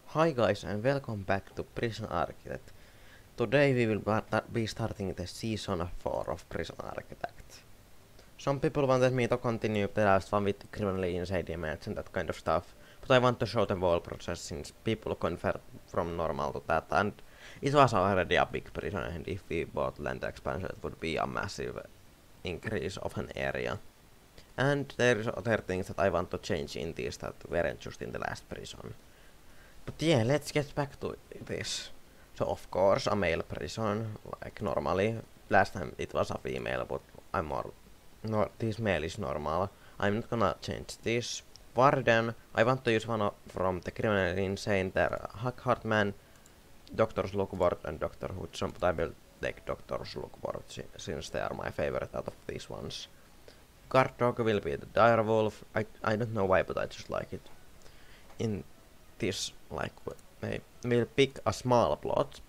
Hi guys and welcome back to Prison Architect. Today we will be starting the season 4 of Prison Architect. Some people wanted me to continue the last one with criminally insane damage and that kind of stuff, but I want to show the whole process since people convert from normal to that, and it was already a big prison, and if we bought land expansion it would be a massive increase of an area. And there is other things that I want to change in this that weren't just in the last prison. But yeah, let's get back to this. So of course a male prison, like normally. Last time it was a female, but I'm more... No, this male is normal. I'm not gonna change this. Warden, I want to use one from the criminally insane, there Hackhartman, Doctor's Lookboard and Dr. Hudson, but I will take Doctor's Lookboard since they are my favorite out of these ones. Guard dog will be the direwolf. I don't know why, but I just like it. In this, like, we'll pick a small plot.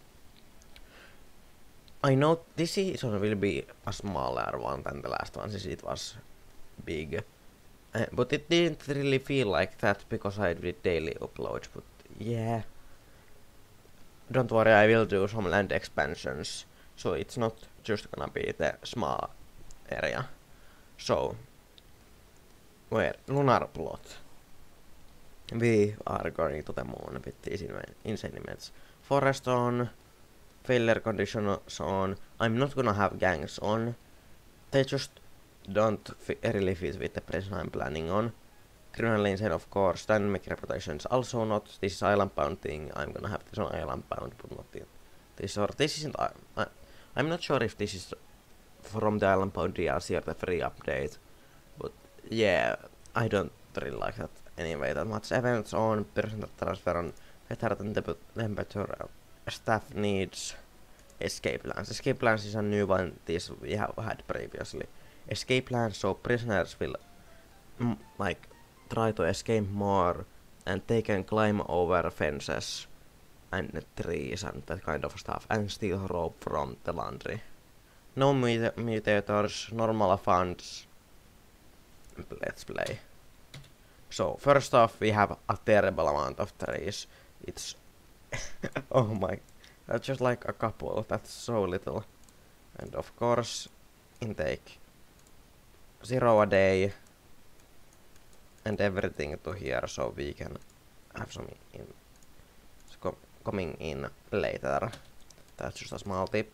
I know this season will be a smaller one than the last one, since it was big. But it didn't really feel like that because I did daily uploads, but yeah. Don't worry, I will do some land expansions, so it's not just gonna be the small area. So, where? Lunar plot. We are going to the moon with these insane events. Forest on, failure conditions on. I'm not gonna have gangs on. They just don't really fit with the prison I'm planning on. Criminally insane, of course. Dynamic reputations also not. This is island bound thing. I'm gonna have this on island bound, but not in this, or this isn't. I'm not sure if this is from the island bound DLC or the free update, but yeah, I don't really like that anyway that much. Events on, percent transfer on, better than the temperature, staff needs, escape plans. Escape plans is a new one, this we have had previously. Escape plans, so prisoners will like try to escape more, and they can climb over fences and trees and that kind of stuff, and steal rope from the laundry. No mutators, normal funds. Let's play. So first off, we have a terrible amount of trees. It's oh my, that's just like a couple. That's so little. And of course, intake 0 a day, and everything to here, so we can have some in coming in later. That's just a small tip.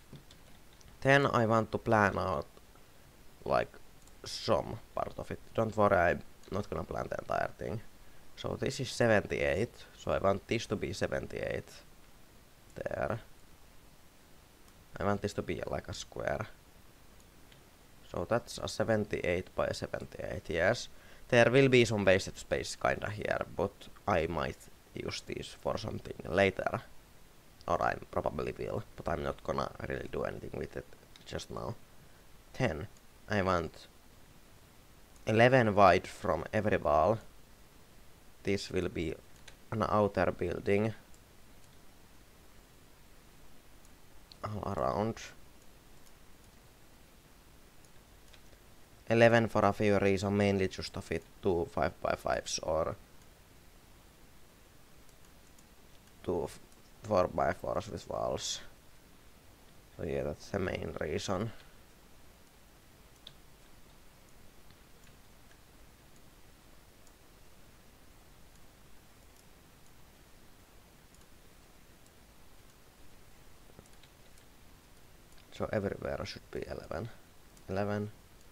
Then I want to plan out like some part of it. Don't worry, I'm not gonna plan the entire thing. So this is 78, so I want this to be 78 there. I want this to be like a square. So that's a 78 by 78, yes. There will be some wasted space kinda here, but I might use these for something later. Or I probably will, but I'm not gonna really do anything with it just now. 10. I want 11 wide from every wall. This will be an outer building all around. 11 for a few reasons, mainly just to fit 2 5x5s or 2 4x4s with walls. So yeah, that's the main reason. So everywhere should be 11. 11.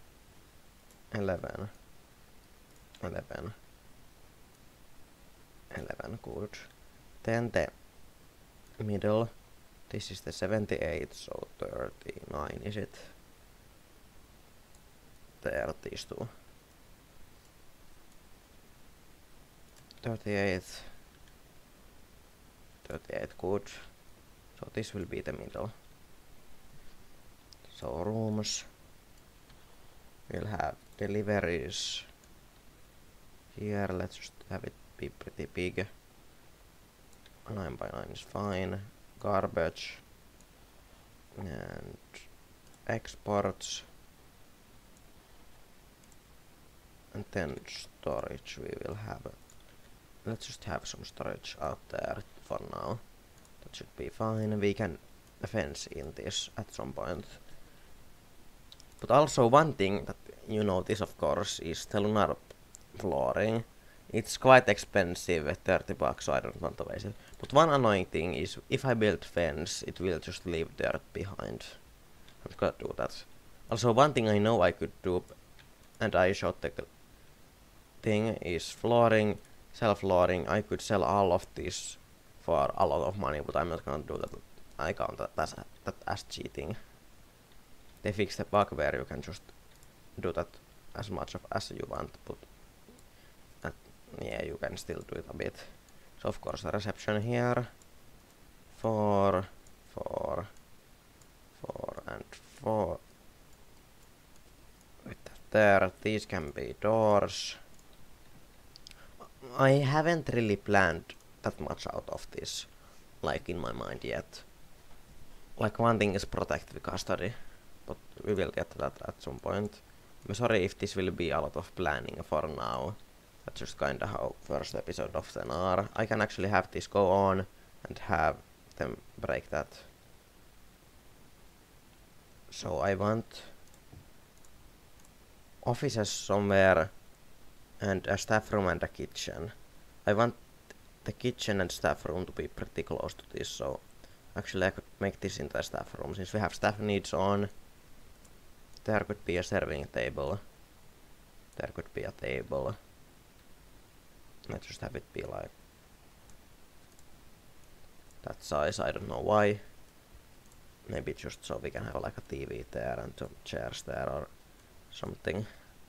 11. 11. 11, good. Then the middle. This is the 78, so 39 is it? There, these two. 38. 38, good. So this will be the middle. So rooms. We'll have deliveries here. Let's just have it be pretty big. 9 by 9 is fine. Garbage and exports, and then storage we will have let's just have some storage out there for now. That should be fine. We can fence in this at some point. But also one thing that you notice, of course, is the lunar flooring. It's quite expensive, 30 bucks, so I don't want to waste it. But one annoying thing is, if I build fence, it will just leave dirt behind. I'm gonna do that. Also, one thing I know I could do, and I shot the thing, is flooring, sell flooring. I could sell all of this for a lot of money, but I'm not gonna do that. I count that as cheating. They fixed the bug where you can just do that as much as you want, but yeah, you can still do it a bit. So of course a reception here. 4, 4, 4 and 4. With that there, these can be doors. I haven't really planned that much out of this, like in my mind yet. Like one thing is protect the custody, but we will get to that at some point. I'm sorry if this will be a lot of planning for now. That's just kinda how first episode of them are. I can actually have this go on and have them break that. So I want offices somewhere and a staff room and a kitchen. I want the kitchen and staff room to be pretty close to this, so actually I could make this into a staff room since we have staff needs on. There could be a serving table. There could be a table. Let's just have it be like that size, I don't know why. Maybe just so we can have like a TV there and some chairs there or something.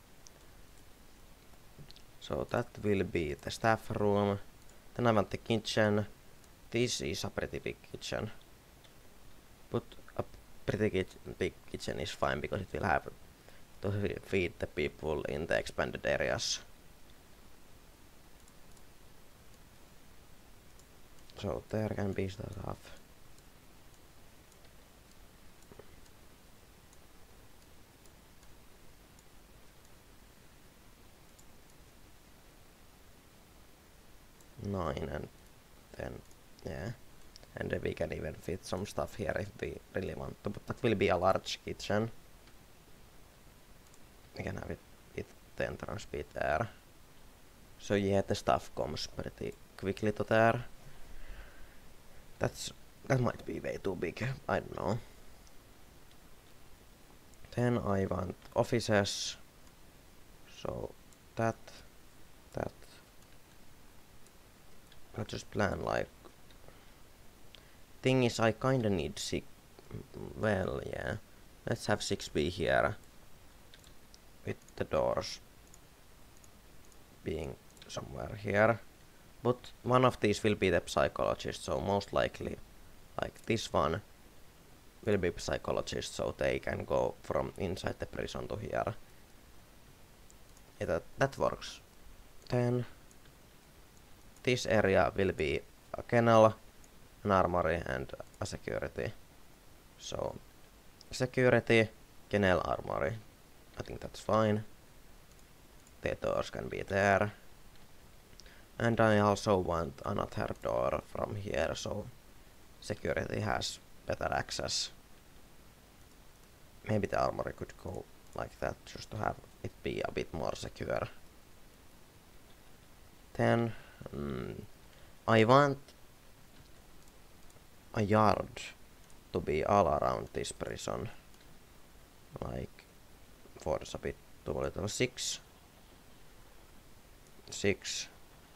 So that will be the staff room. Then I want the kitchen. This is a pretty big kitchen. But a pretty big kitchen is fine because it will have to feed the people in the expanded areas. So there can be stuff. Nine and 10, yeah. And then we can even fit some stuff here if we really want to, but that will be a large kitchen. We can have it with the entrance bit there. So yeah, the stuff comes pretty quickly to there. That might be way too big, I don't know. Then I want offices. So that. Let's just plan like. Thing is, I kinda need 6. Well, yeah. Let's have 6B here. With the doors being somewhere here. But one of these will be the psychologist, so most likely, like this one, will be psychologist, so they can go from inside the prison to here. Yeah, that works. Then this area will be a kennel, an armory, and a security. So security, kennel, armory. I think that's fine. The doors can be there. And I also want another door from here, so security has better access. Maybe the armory could go like that, just to have it be a bit more secure. Then I want a yard to be all around this prison. Like 4 is a bit too little. 6, 6,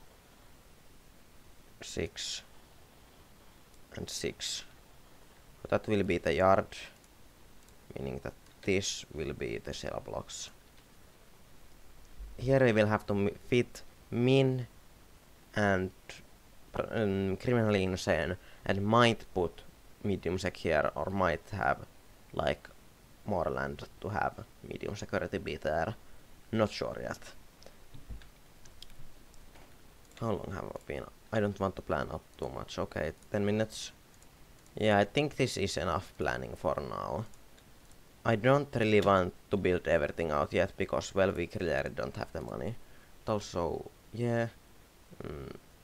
6, and 6. So that will be the yard, meaning that this will be the cell blocks. Here we will have to fit min and criminally insane, and might put medium sec here, or might have like more land to have medium security be there. Not sure yet. How long have I been? I don't want to plan up too much. Okay, 10 minutes. Yeah, I think this is enough planning for now. I don't really want to build everything out yet because, well, we clearly don't have the money. But also, yeah,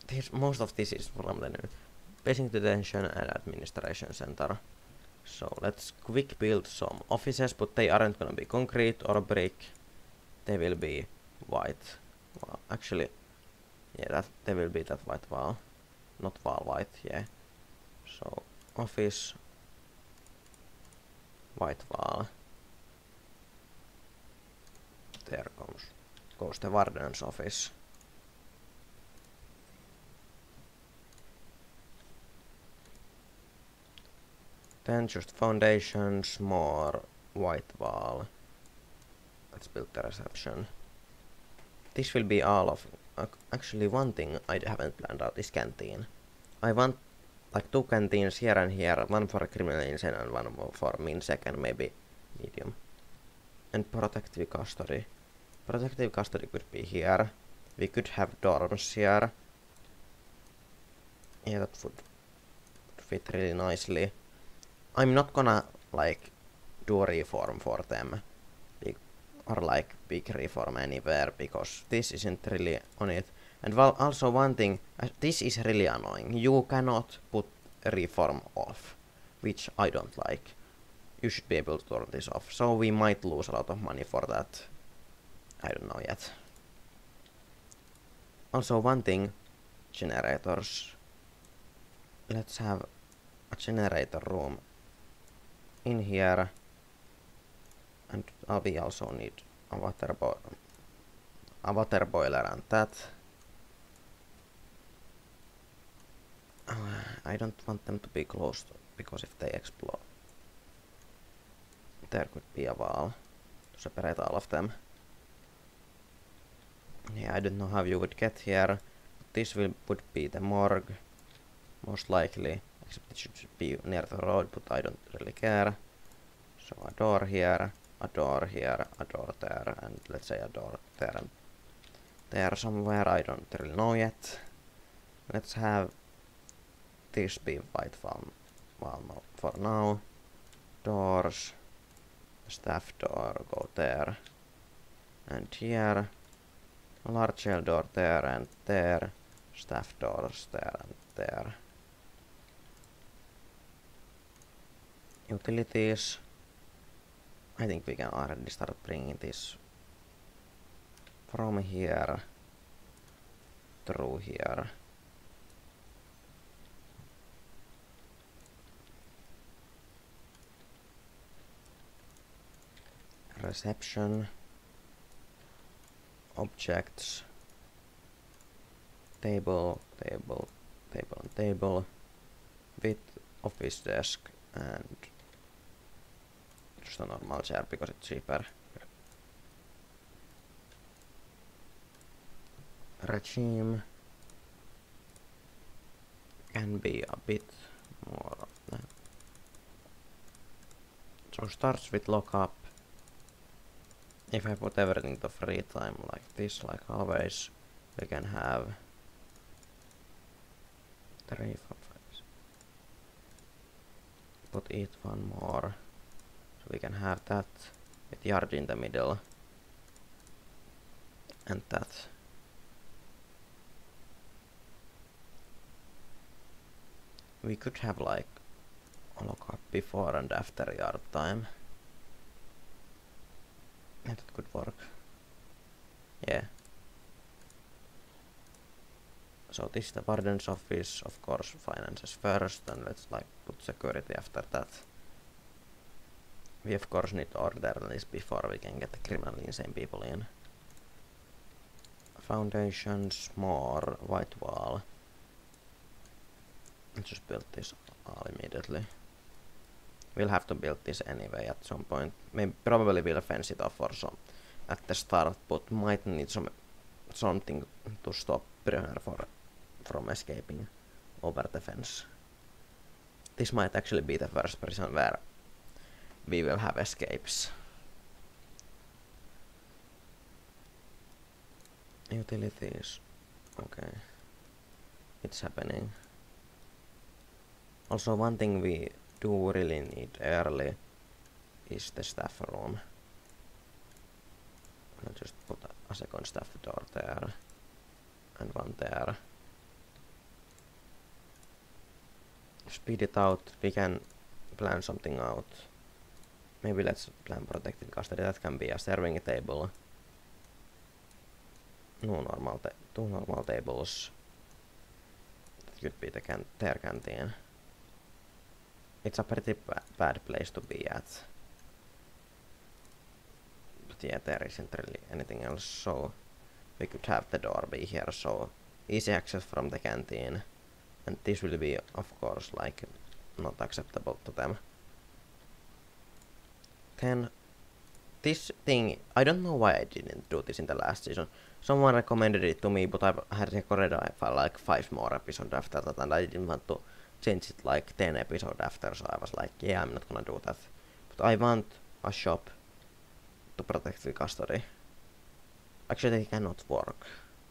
most of this is from the new basic detention and administration center. So let's quick build some offices, but they aren't gonna be concrete or brick. They will be white. Well, actually, yeah, that they will be that white wall, not wall white. Yeah. So office, white wall. There goes the warden's office. Then just foundations, more white wall. Let's build the reception. This will be all of... actually, one thing I haven't planned out is canteen. I want like 2 canteens here and here, one for criminal insane and one for minsec and maybe medium. And protective custody. Protective custody could be here. We could have dorms here. Yeah, that would fit really nicely. I'm not gonna like do a reform for them or like big reform anywhere because this isn't really on it. And also one thing, this is really annoying. You cannot put reform off, which I don't like. You should be able to turn this off. So we might lose a lot of money for that. I don't know yet. Also one thing, generators. Let's have a generator room in here, and we also need a water boiler and that. I don't want them to be closed because if they explode, there could be a wall to separate all of them. Yeah, I don't know how you would get here. This would be the morgue, most likely. Except it should be near the road, but I don't really care. So a door here, a door here, a door there, and let's say a door there and there somewhere. I don't really know yet. Let's have this be white wall for now. Doors, staff door, go there and here. A large shell door there and there. Staff doors there and there. Utilities. I think we can already start bringing this from here through here. Reception. Objects. Table, table, table, and table. With office desk and just a normal chair because it's cheaper. Regime can be a bit more of that. So starts with lockup. If I put everything to free time like this, like always, we can have 3, 4, 5. Put it one more. So we can have that with yard in the middle. And that. We could have like a lockup before and after yard time. And that could work. Yeah. So this is the warden's office, of course, finances first, and let's like put security after that. We of course need to order this before we can get the criminally insane people in. Foundations, more white wall. Let's just build this all immediately. We'll have to build this anyway at some point. Maybe probably we'll fence it off or so at the start, but might need something to stop prisoner from escaping over the fence. This might actually be the first prison where we will have escapes. Utilities. Okay. It's happening. Also one thing we do really need early is the staff room. I'll just put a second staff door there and one there. speed it out. We can plan something out. Maybe let's plan protected custody. That can be a serving table. Two normal tables. That could be the their canteen. It's a pretty bad place to be at. But yeah, there isn't really anything else, so we could have the door be here, so easy access from the canteen. And this will be, of course, like, not acceptable to them. Then, this thing, I don't know why I didn't do this in the last season. Someone recommended it to me, but I had recorded like 5 more episodes after that, and I didn't want to change it like 10 episodes after, so I was like, yeah, I'm not gonna do that. But I want a shop to protect the custody. Actually, they cannot work.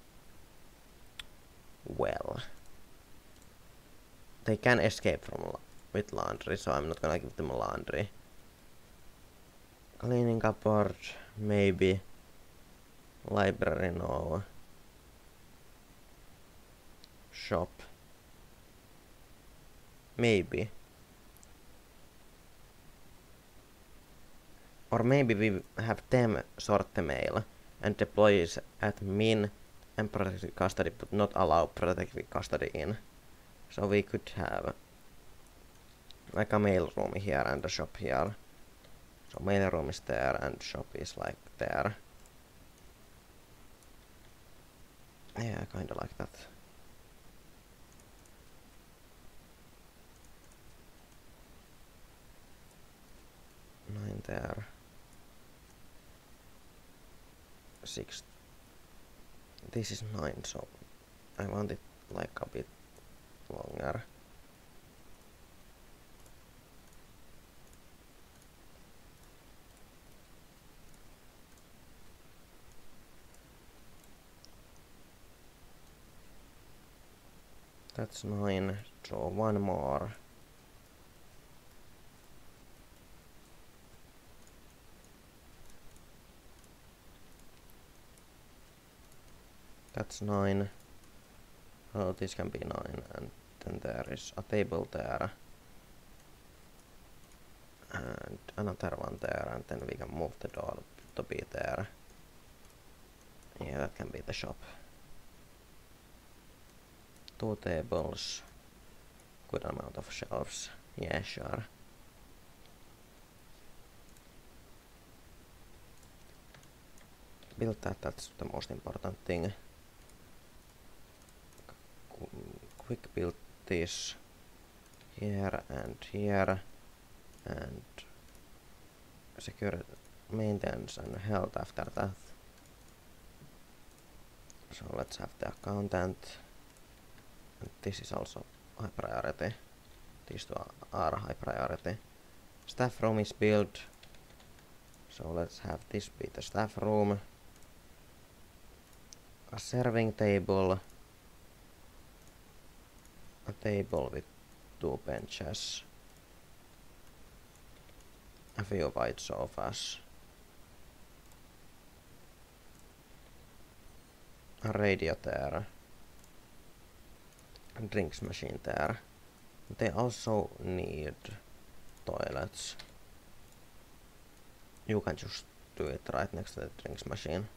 Well, they can escape from with laundry, so I'm not gonna give them laundry. Cleaning cupboard, maybe. Library, no. Shop. Maybe. Or maybe we have them sort the mail and deploy it at min and protected custody, but not allow protected custody in. So we could have like a mail room here and a shop here. So mail room is there and shop is like there. Yeah, I kinda like that. Nine there. 6. This is 9, so I want it like a bit longer. That's 9, so one more. That's 9. Oh, this can be 9, and then there is a table there. And another one there, and then we can move the door to be there. Yeah, that can be the shop. 2 tables. Good amount of shelves. Yeah, sure. Build that, that's the most important thing. Quick build this here and here, and secure maintenance and health after that. So let's have the accountant, and this is also high priority. These two are high priority. Staff room is built, so let's have this be the staff room. A serving table. A table with 2 benches. A few white sofas. A radio there. A drinks machine there. They also need toilets. You can just do it right next to the drinks machine.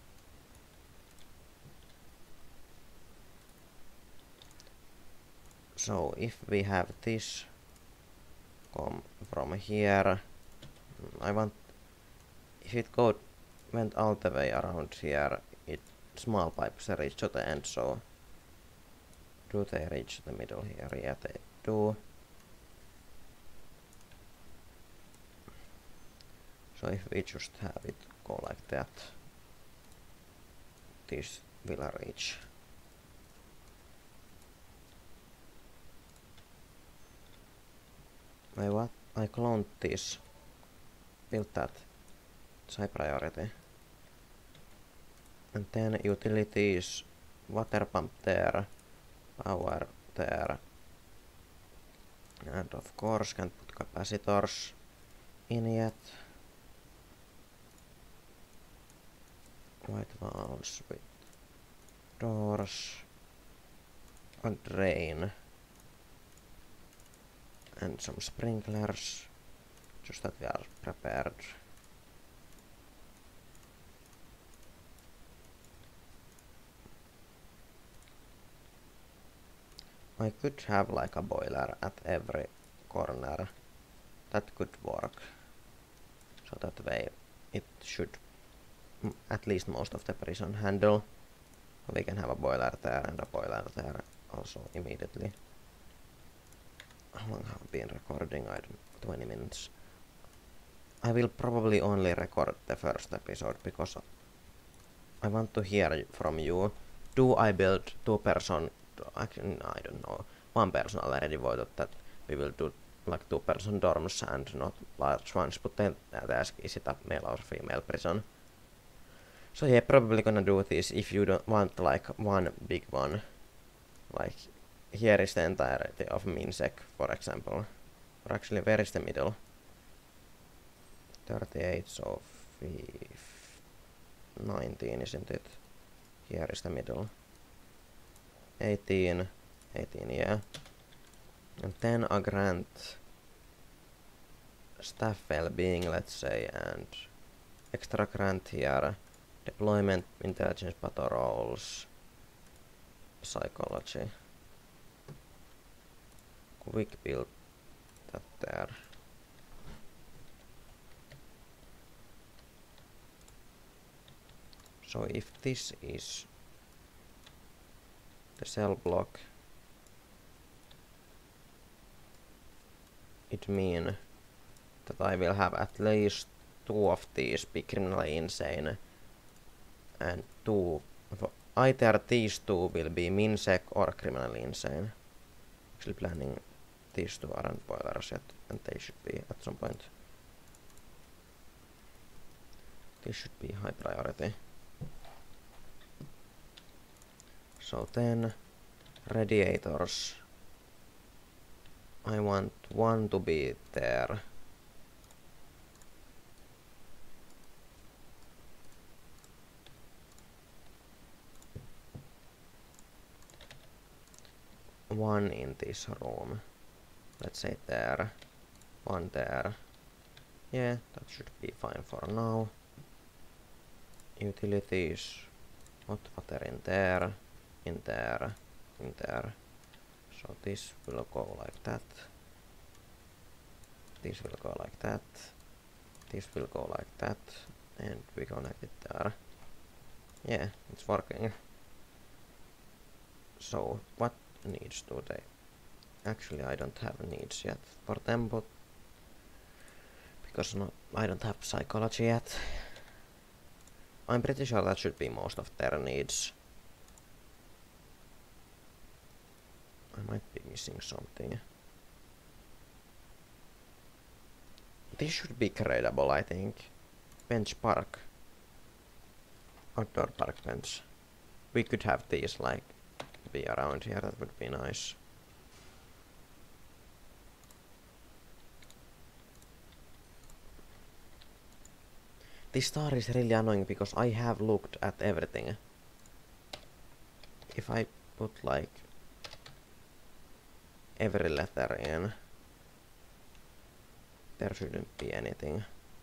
So if we have this come from here, I want, if it went all the way around here, small pipes reach to the end, so do they reach the middle here? Yeah, they do. So if we just have it go like that, this will reach. I cloned this, built that, it's high priority. And then utilities, water pump there, power there. And of course can't put capacitors in yet. White walls with doors. A drain. And some sprinklers, just that we are prepared. I could have like a boiler at every corner. That could work. So that way it should at least most of the prison handle. We can have a boiler there and a boiler there also immediately. How long have I been recording? I don't know, 20 minutes. I will probably only record the first episode because I want to hear from you. Do I build two-person? Actually, I don't know. One person already voted that we will do like two-person dorms and not large ones, but then the ask is it a male or female prison? So yeah, probably gonna do this if you don't want like one big one. Like here is the entirety of Minsec, for example. Or actually, where is the middle? 38, so 19, isn't it? Here is the middle. 18, yeah. And then a grant staff well-being, let's say, and extra grant here. Deployment, intelligence, patrols, psychology. Quick build that there. So if this is the cell block, it means that I will have at least 2 of these be criminally insane and 2, either these 2 will be Minsec or criminally insane. Actually planning these 2 aren't boilers yet, and they should be at some point. This should be high priority. So then radiators. I want 1 to be there. One in this room. Let's say there. 1 there. Yeah, that should be fine for now. Utilities. Hot water in there. In there. In there. So this will go like that. This will go like that. This will go like that. And we connect it there. Yeah, it's working. So, what needs do they? Actually, I don't have needs yet for them, but because I don't have psychology yet. I'm pretty sure that should be most of their needs. I might be missing something. This should be gradable, I think. Bench park. Outdoor park bench. We could have these like be around here, that would be nice. This star is really annoying because I have looked at everything. If I put like every letter in, there shouldn't be anything.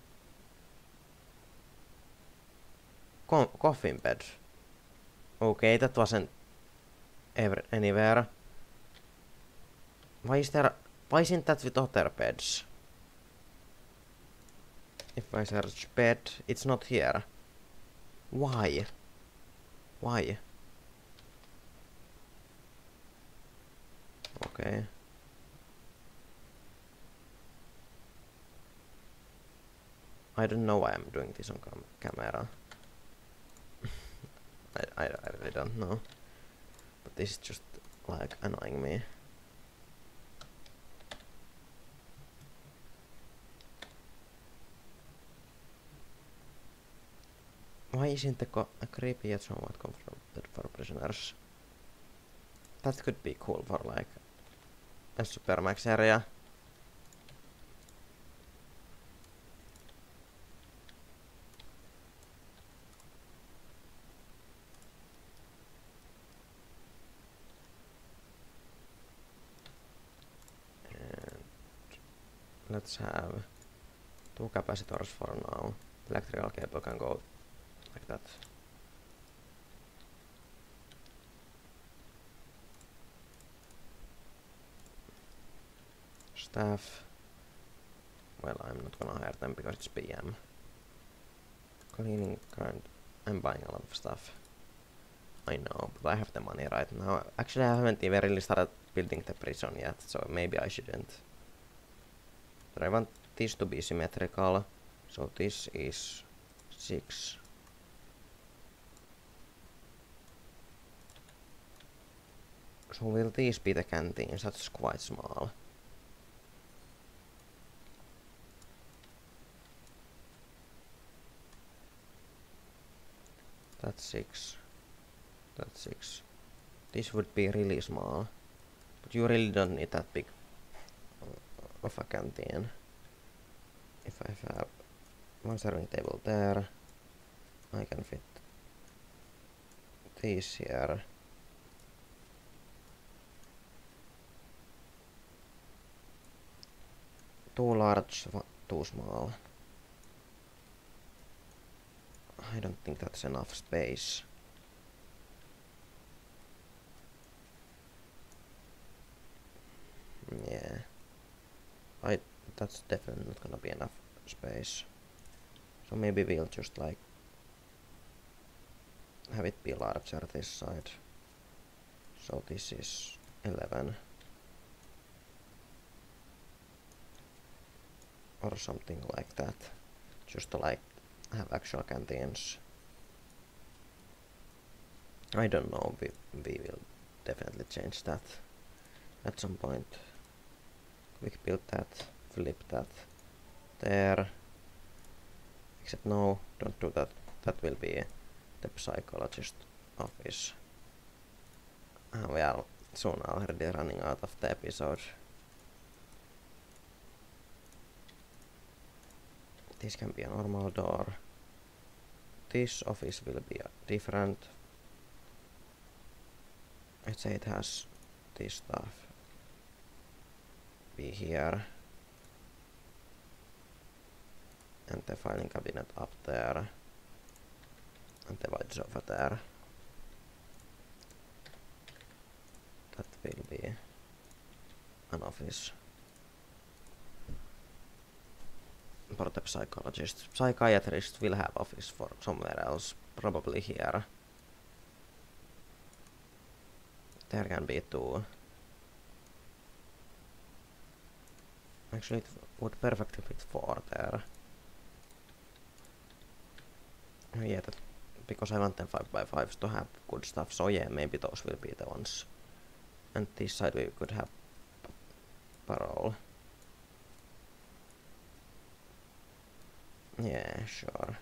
Coffin bed. Okay, that wasn't anywhere. Why isn't that with other beds? If I search bed, it's not here. Why? Why? Okay. I don't know why I'm doing this on camera. I really don't know. But this is just like annoying me. Why isn't the creepy yet somewhat comfortable for prisoners? That could be cool for like a supermax area. And let's have 2 capacitors for now. Electrical cable can go like that. Staff. Well, I'm not gonna hire them because it's PM. Cleaning current. I'm buying a lot of stuff. I know, but I have the money right now. Actually, I haven't even really started building the prison yet, so maybe I shouldn't. But I want this to be symmetrical. So this is 6. So will these be the canteens? That's quite small. That's 6. That's 6. This would be really small. But you really don't need that big of a canteen. If I have one serving table there, I can fit these here. Too large, too small. I don't think that's enough space. Yeah. That's definitely not gonna be enough space. So maybe we'll just like have it be larger this side. So this is 11. Or something like that. Just to like have actual canteens. I don't know, we will definitely change that at some point. Quick build that, flip that there. Except no, don't do that. That will be the psychologist office. We are soon already running out of the episode. This can be a normal door. This office will be different. Let's say it has this stuff be here. And the filing cabinet up there. And the white sofa there. That will be an office. For the psychologist. Psychiatrist will have office for somewhere else. Probably here. There can be 2. Actually, it would perfectly fit 4 there. Yeah, because I want them 5x5s to have good stuff. So yeah, maybe those will be the ones. And this side we could have parole. Yeah, sure.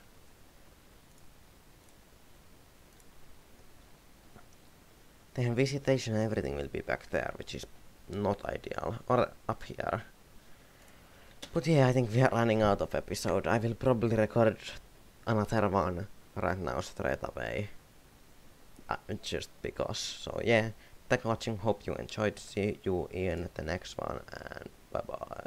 Then visitation and everything will be back there, which is not ideal. Or up here. But yeah, I think we are running out of episode. I will probably record another one right now straight away. Just because. So yeah, thanks for watching. Hope you enjoyed. See you in the next one and bye bye.